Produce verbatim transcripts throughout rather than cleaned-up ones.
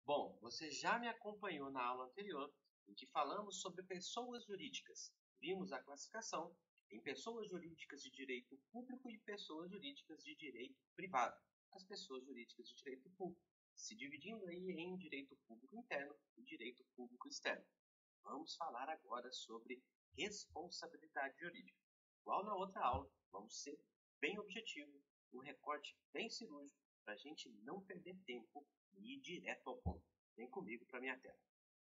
Bom, você já me acompanhou na aula anterior, em que falamos sobre pessoas jurídicas. Vimos a classificação em pessoas jurídicas de direito público e pessoas jurídicas de direito privado. As pessoas jurídicas de direito público, se dividindo aí em direito público interno e direito público externo. Vamos falar agora sobre responsabilidade jurídica. Igual na outra aula, vamos ser bem objetivo, um recorte bem cirúrgico, para a gente não perder tempo e ir direto ao ponto. Vem comigo para minha tela.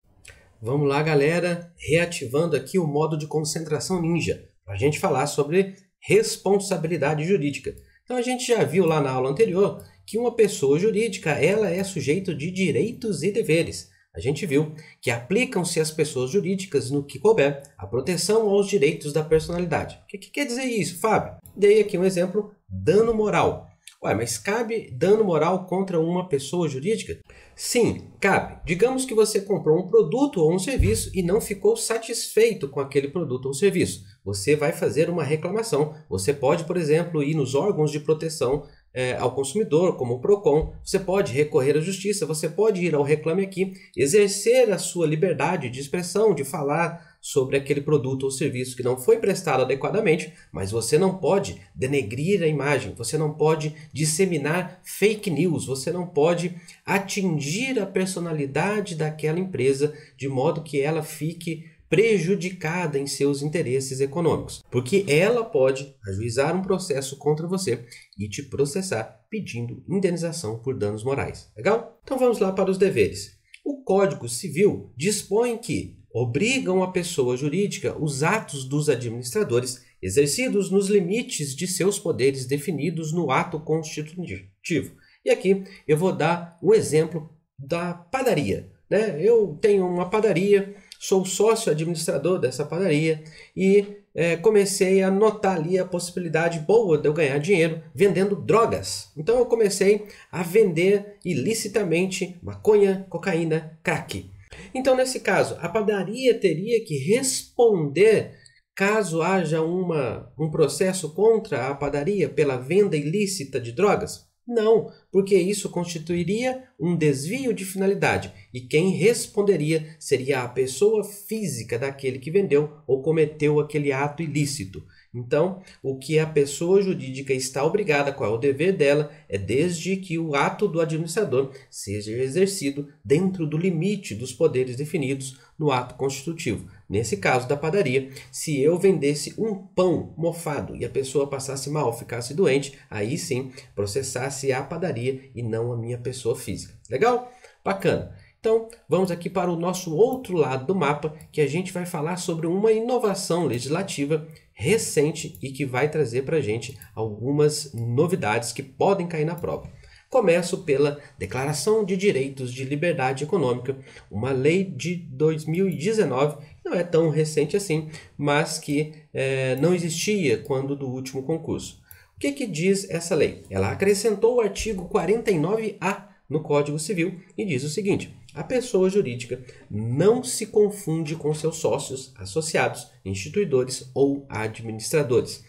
Vamos lá, galera, reativando aqui o modo de concentração ninja, para a gente falar sobre responsabilidade jurídica. Então a gente já viu lá na aula anterior que uma pessoa jurídica ela é sujeito de direitos e deveres. A gente viu que aplicam-se às pessoas jurídicas no que couber a proteção aos direitos da personalidade. O que, que quer dizer isso, Fábio? Dei aqui um exemplo, dano moral. Ué, mas cabe dano moral contra uma pessoa jurídica? Sim, cabe. Digamos que você comprou um produto ou um serviço e não ficou satisfeito com aquele produto ou serviço. Você vai fazer uma reclamação. Você pode, por exemplo, ir nos órgãos de proteção é, ao consumidor, como o PROCON. Você pode recorrer à justiça, você pode ir ao Reclame Aqui, exercer a sua liberdade de expressão, de falar sobre aquele produto ou serviço que não foi prestado adequadamente, mas você não pode denegrir a imagem, você não pode disseminar fake news, você não pode atingir a personalidade daquela empresa de modo que ela fique prejudicada em seus interesses econômicos, porque ela pode ajuizar um processo contra você e te processar pedindo indenização por danos morais. Legal? Então vamos lá para os deveres. O Código Civil dispõe que obrigam a pessoa jurídica os atos dos administradores exercidos nos limites de seus poderes definidos no ato constitutivo. E aqui eu vou dar um exemplo da padaria, né? Eu tenho uma padaria, sou sócio administrador dessa padaria e é, comecei a notar ali a possibilidade boa de eu ganhar dinheiro vendendo drogas. Então eu comecei a vender ilicitamente maconha, cocaína, crack. Então, nesse caso, a padaria teria que responder caso haja uma, um processo contra a padaria pela venda ilícita de drogas? Não, porque isso constituiria um desvio de finalidade e quem responderia seria a pessoa física daquele que vendeu ou cometeu aquele ato ilícito. Então, o que a pessoa jurídica está obrigada, qual é o dever dela, é desde que o ato do administrador seja exercido dentro do limite dos poderes definidos no ato constitutivo. Nesse caso da padaria, se eu vendesse um pão mofado e a pessoa passasse mal, ficasse doente, aí sim processasse a padaria e não a minha pessoa física. Legal? Bacana. Então, vamos aqui para o nosso outro lado do mapa, que a gente vai falar sobre uma inovação legislativa recente e que vai trazer para a gente algumas novidades que podem cair na prova. Começo pela Declaração de Direitos de Liberdade Econômica, uma lei de dois mil e dezenove, não é tão recente assim, mas que é, não existia quando do último concurso. O que, que diz essa lei? Ela acrescentou o artigo quarenta e nove A no Código Civil e diz o seguinte: a pessoa jurídica não se confunde com seus sócios, associados, instituidores ou administradores.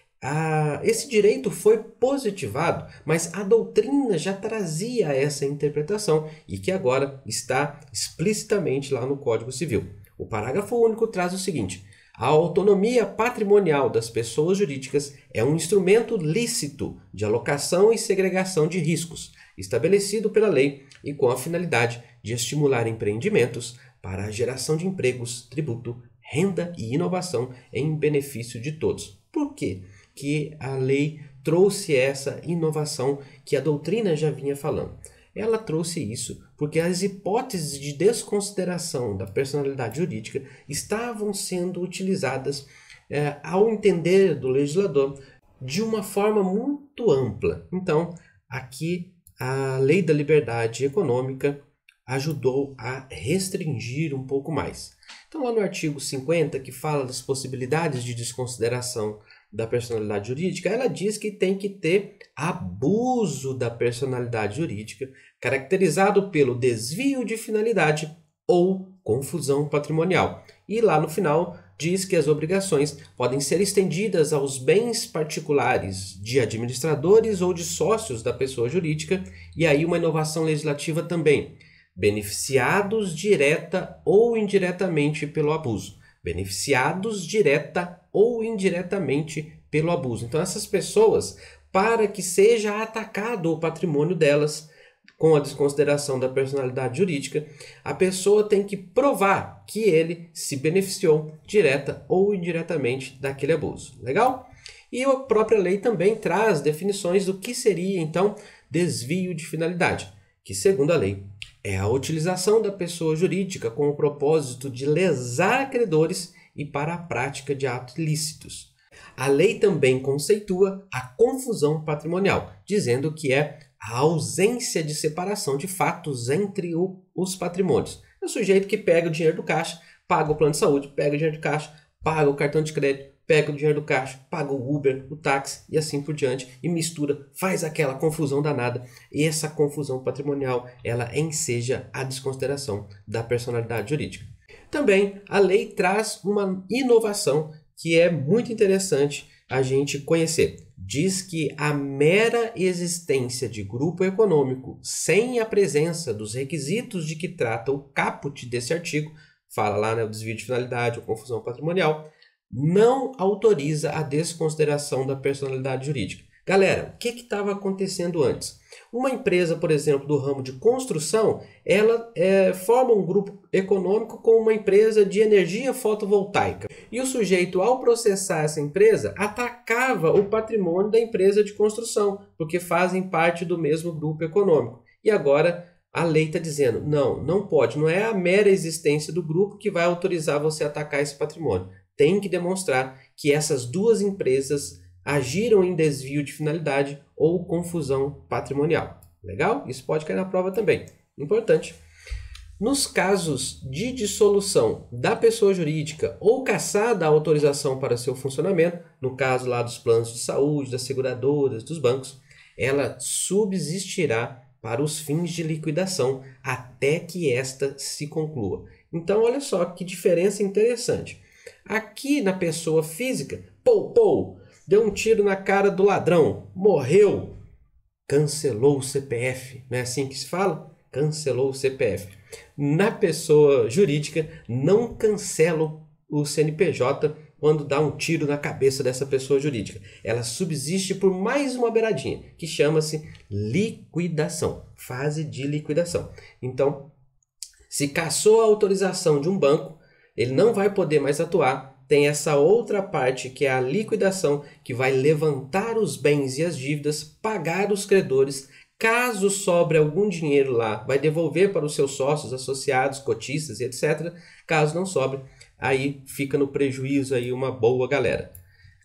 Ah, esse direito foi positivado, mas a doutrina já trazia essa interpretação e que agora está explicitamente lá no Código Civil. O parágrafo único traz o seguinte: a autonomia patrimonial das pessoas jurídicas é um instrumento lícito de alocação e segregação de riscos, estabelecido pela lei e com a finalidade de estimular empreendimentos para a geração de empregos, tributo, renda e inovação em benefício de todos. Por quê que a lei trouxe essa inovação que a doutrina já vinha falando? Ela trouxe isso porque as hipóteses de desconsideração da personalidade jurídica estavam sendo utilizadas é, ao entender do legislador de uma forma muito ampla. Então, aqui a Lei da Liberdade Econômica ajudou a restringir um pouco mais. Então, lá no artigo cinquenta, que fala das possibilidades de desconsideração da personalidade jurídica, ela diz que tem que ter abuso da personalidade jurídica, caracterizado pelo desvio de finalidade ou confusão patrimonial. E lá no final diz que as obrigações podem ser estendidas aos bens particulares de administradores ou de sócios da pessoa jurídica, e aí uma inovação legislativa também. beneficiados direta ou indiretamente pelo abuso. Beneficiados direta ou indiretamente pelo abuso. Então, essas pessoas, para que seja atacado o patrimônio delas, com a desconsideração da personalidade jurídica, a pessoa tem que provar que ele se beneficiou direta ou indiretamente daquele abuso. Legal? E a própria lei também traz definições do que seria, então, desvio de finalidade, que, segundo a lei, é a utilização da pessoa jurídica com o propósito de lesar credores e para a prática de atos ilícitos. A lei também conceitua a confusão patrimonial, dizendo que é a ausência de separação de fatos entre o, os patrimônios. É o sujeito que pega o dinheiro do caixa, paga o plano de saúde, pega o dinheiro do caixa, paga o cartão de crédito, pega o dinheiro do caixa, paga o Uber, o táxi e assim por diante, e mistura, faz aquela confusão danada. E essa confusão patrimonial, ela enseja a desconsideração da personalidade jurídica. Também a lei traz uma inovação que é muito interessante a gente conhecer. Diz que a mera existência de grupo econômico sem a presença dos requisitos de que trata o caput desse artigo, fala lá, né, o desvio de finalidade ou confusão patrimonial, não autoriza a desconsideração da personalidade jurídica. Galera, o que estava acontecendo antes? Uma empresa, por exemplo, do ramo de construção, ela é, forma um grupo econômico com uma empresa de energia fotovoltaica. E o sujeito, ao processar essa empresa, atacava o patrimônio da empresa de construção, porque fazem parte do mesmo grupo econômico. E agora a lei está dizendo, não, não pode, não é a mera existência do grupo que vai autorizar você a atacar esse patrimônio. Tem que demonstrar que essas duas empresas agiram em desvio de finalidade ou confusão patrimonial. Legal? Isso pode cair na prova também. Importante. Nos casos de dissolução da pessoa jurídica ou cassada a autorização para seu funcionamento, no caso lá dos planos de saúde, das seguradoras, dos bancos, ela subsistirá para os fins de liquidação até que esta se conclua. Então, olha só que diferença interessante. Aqui na pessoa física, pou, pou, deu um tiro na cara do ladrão, morreu, cancelou o C P F, não é assim que se fala? Cancelou o C P F. Na pessoa jurídica, não cancela o C N P J quando dá um tiro na cabeça dessa pessoa jurídica. Ela subsiste por mais uma beiradinha, que chama-se liquidação, fase de liquidação. Então, se cassou a autorização de um banco, ele não vai poder mais atuar. Tem essa outra parte que é a liquidação, que vai levantar os bens e as dívidas, pagar os credores. Caso sobre algum dinheiro lá, vai devolver para os seus sócios, associados, cotistas e etcétera. Caso não sobre, aí fica no prejuízo aí uma boa galera.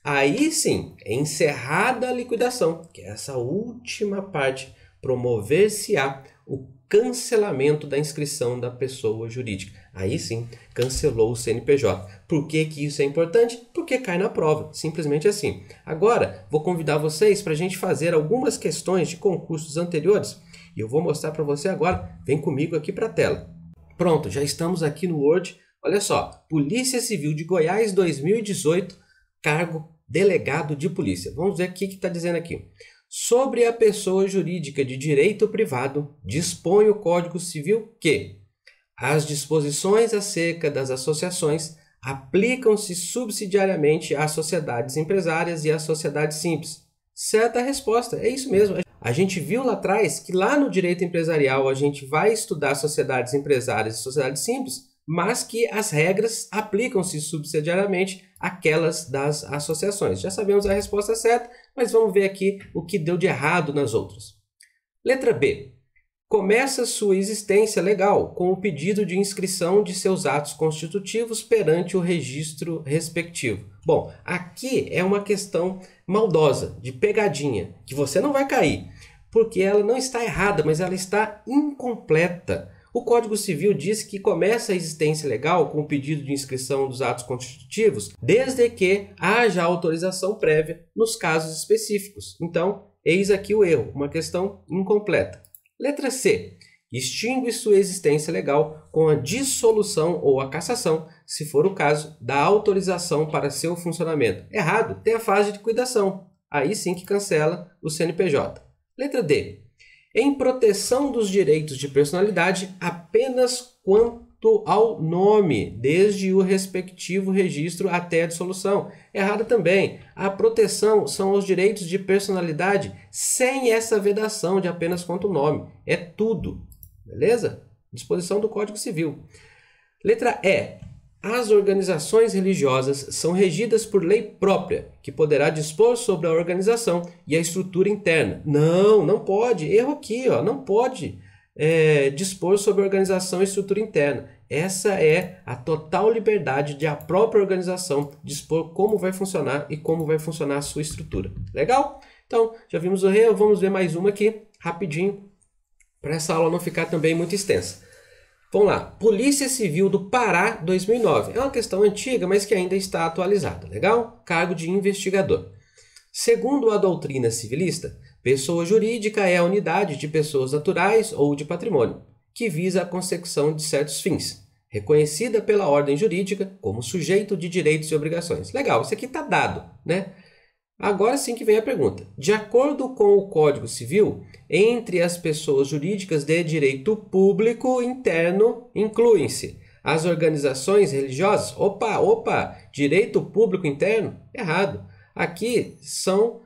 Aí sim, é encerrada a liquidação, que é essa última parte, promover-se-á o cancelamento da inscrição da pessoa jurídica. Aí sim, cancelou o C N P J. Por que que isso é importante? Porque cai na prova, simplesmente assim. Agora, vou convidar vocês para a gente fazer algumas questões de concursos anteriores e eu vou mostrar para você agora. Vem comigo aqui para a tela. Pronto, já estamos aqui no Word. Olha só, Polícia Civil de Goiás dois mil e dezoito, cargo delegado de polícia. Vamos ver o que está dizendo aqui. Sobre a pessoa jurídica de direito privado, dispõe o Código Civil que as disposições acerca das associações aplicam-se subsidiariamente às sociedades empresárias e às sociedades simples. Certa resposta, é isso mesmo. A gente viu lá atrás que lá no direito empresarial a gente vai estudar sociedades empresárias e sociedades simples, mas que as regras aplicam-se subsidiariamente àquelas das associações. Já sabemos a resposta certa, mas vamos ver aqui o que deu de errado nas outras. Letra B. Começa sua existência legal com o pedido de inscrição de seus atos constitutivos perante o registro respectivo. Bom, aqui é uma questão maldosa, de pegadinha, que você não vai cair, porque ela não está errada, mas ela está incompleta. O Código Civil diz que começa a existência legal com o pedido de inscrição dos atos constitutivos, desde que haja autorização prévia nos casos específicos. Então, eis aqui o erro, uma questão incompleta. Letra C. Extingue sua existência legal com a dissolução ou a cassação, se for o caso, da autorização para seu funcionamento. Errado, tem a fase de liquidação. Aí sim que cancela o C N P J. Letra D. em proteção dos direitos de personalidade apenas quanto ao nome, desde o respectivo registro até a dissolução. Errado também. A proteção são os direitos de personalidade sem essa vedação de apenas quanto ao nome. É tudo. Beleza? Disposição do Código Civil. Letra E. As organizações religiosas são regidas por lei própria, que poderá dispor sobre a organização e a estrutura interna. Não, não pode. Erro aqui, ó, não pode é, dispor sobre a organização e estrutura interna. Essa é a total liberdade de a própria organização dispor como vai funcionar e como vai funcionar a sua estrutura. Legal? Então, já vimos o rei, vamos ver mais uma aqui, rapidinho, para essa aula não ficar também muito extensa. Vamos lá. Polícia Civil do Pará, dois mil e nove. É uma questão antiga, mas que ainda está atualizada. Legal? Cargo de investigador. Segundo a doutrina civilista, pessoa jurídica é a unidade de pessoas naturais ou de patrimônio, que visa a consecução de certos fins, reconhecida pela ordem jurídica como sujeito de direitos e obrigações. Legal, isso aqui está dado, né? Agora sim que vem a pergunta. De acordo com o Código Civil, entre as pessoas jurídicas de direito público interno incluem-se as organizações religiosas. Opa, opa, direito público interno? Errado. Aqui são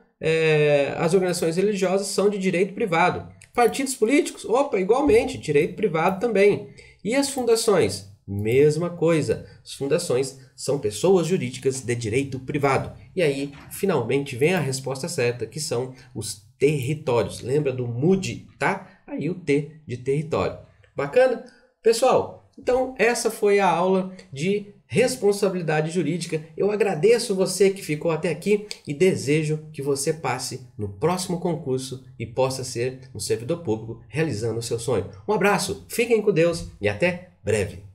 é, as organizações religiosas são de direito privado. Partidos políticos? Opa, igualmente, direito privado também. E as fundações? Mesma coisa. As fundações são pessoas jurídicas de direito privado. E aí, finalmente, vem a resposta certa, que são os territórios. Lembra do M U D, tá? Aí o T de território. Bacana? Pessoal, então essa foi a aula de responsabilidade jurídica. Eu agradeço você que ficou até aqui e desejo que você passe no próximo concurso e possa ser um servidor público realizando o seu sonho. Um abraço, fiquem com Deus e até breve.